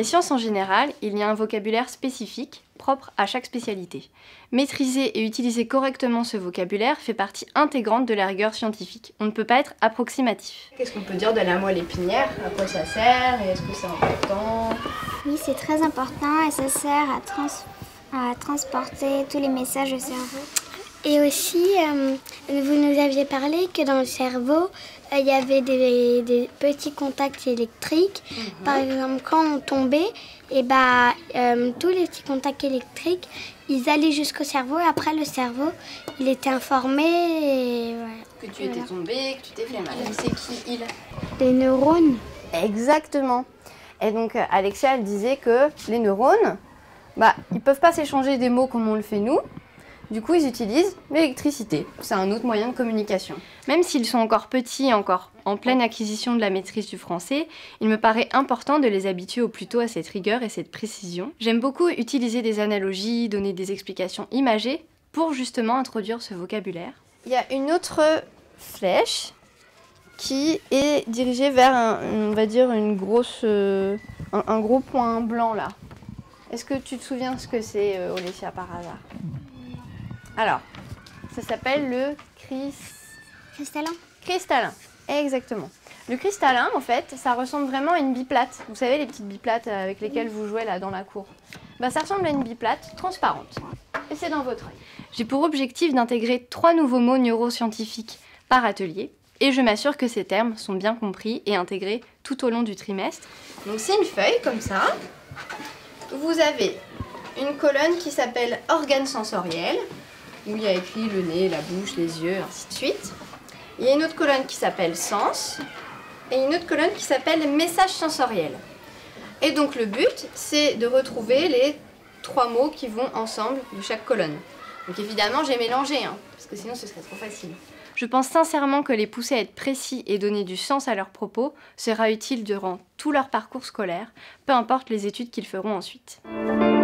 les sciences en général, il y a un vocabulaire spécifique, propre à chaque spécialité. Maîtriser et utiliser correctement ce vocabulaire fait partie intégrante de la rigueur scientifique. On ne peut pas être approximatif. Qu'est-ce qu'on peut dire de la moelle épinière? À quoi ça sert et est-ce que c'est important? Oui, c'est très important et ça sert à transporter tous les messages au cerveau. Et aussi, vous nous aviez parlé que dans le cerveau, il y avait des petits contacts électriques. Par exemple, quand on tombait, tous les petits contacts électriques, ils allaient jusqu'au cerveau et après le cerveau, il était informé. Et, que tu étais tombé, que tu t'es fait mal. C'est qui il? Les neurones. Exactement. Et donc Alexia, elle disait que les neurones, ils peuvent pas s'échanger des mots comme on le fait nous. Du coup, ils utilisent l'électricité. C'est un autre moyen de communication. Même s'ils sont encore petits et encore en pleine acquisition de la maîtrise du français, il me paraît important de les habituer au plus tôt à cette rigueur et cette précision. J'aime beaucoup utiliser des analogies, donner des explications imagées pour justement introduire ce vocabulaire. Il y a une autre flèche qui est dirigée vers un gros point blanc là. Est-ce que tu te souviens ce que c'est, Olesya, par hasard? Alors, ça s'appelle le Cristallin. Cristallin, exactement. Le cristallin, en fait, ça ressemble vraiment à une biplate. Vous savez, les petites biplates avec lesquelles vous jouez là dans la cour. Ça ressemble à une biplate transparente. Et c'est dans votre œil. J'ai pour objectif d'intégrer 3 nouveaux mots neuroscientifiques par atelier. Et je m'assure que ces termes sont bien compris et intégrés tout au long du trimestre. Donc c'est une feuille comme ça. Vous avez une colonne qui s'appelle organes sensoriels, où il y a écrit le nez, la bouche, les yeux, ainsi de suite. Il y a une autre colonne qui s'appelle sens, et une autre colonne qui s'appelle message sensoriel. Et donc le but, c'est de retrouver les 3 mots qui vont ensemble de chaque colonne. Donc évidemment, j'ai mélangé, parce que sinon ce serait trop facile. Je pense sincèrement que les pousser à être précis et donner du sens à leurs propos sera utile durant tout leur parcours scolaire, peu importe les études qu'ils feront ensuite.